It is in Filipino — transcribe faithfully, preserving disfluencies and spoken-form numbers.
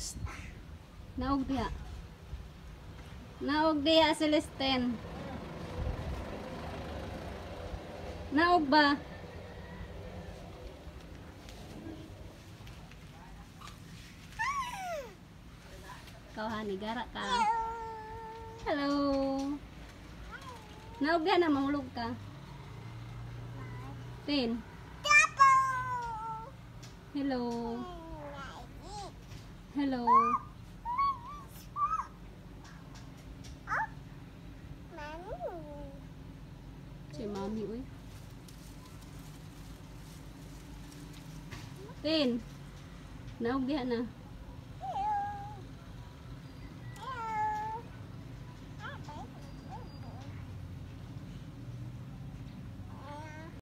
Naog diha. Naog diha, Celestine. Naog ba? Kau hani gara ka. Hello. Naog diha na mahulog ka. Tin. Hello. Hello. Si mami uy. Tin. Naog diha na.